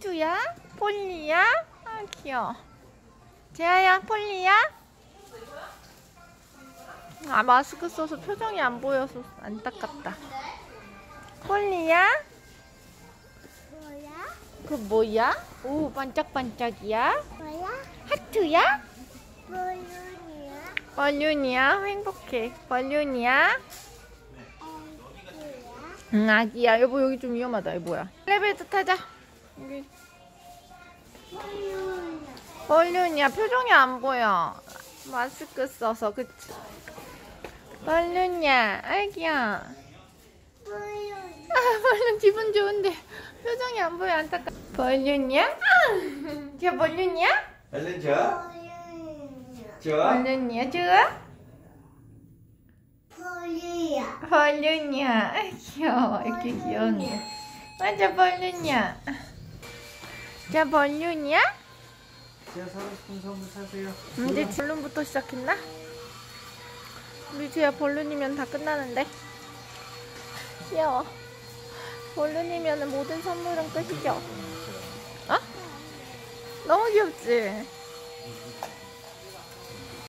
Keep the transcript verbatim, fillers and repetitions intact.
하트야? 폴리야? 아 귀여워. 재아야 폴리야? 아 마스크 써서 표정이 안 보여서 안타깝다. 폴리야? 뭐야? 그 뭐야? 오 반짝반짝이야? 뭐야? 하트야? 볼륨이야? 벌룬이야? 행복해. 벌룬이야? 애기야? 응 아기야. 여보 여기 좀 위험하다. 이거 뭐야? 엘리베이터 타자. 여기 볼륨이야? 벌룬이야. 표정이 안 보여. 마스크 써서 그치? 벌룬이야. 아기야. 볼륨. 아 벌룬 기분 좋은데 표정이 안 보여. 안타까. 벌룬이야? 쟤 벌룬이야? 얼른 줘. 볼륨이야? 줘. 벌룬이야? 좋아? 볼륨이야? 벌룬이야. 아 귀여워. 이렇게 귀여운데. 맞아 벌룬이야. 자 벌룬이야? 제가 사고 싶은 선물 사세요. 이제 벌룬부터 시작했나? 우리 제야 벌룬이면 다 끝나는데. 귀여워. 벌룬이면 모든 선물은 끝이죠. 어? 너무 귀엽지?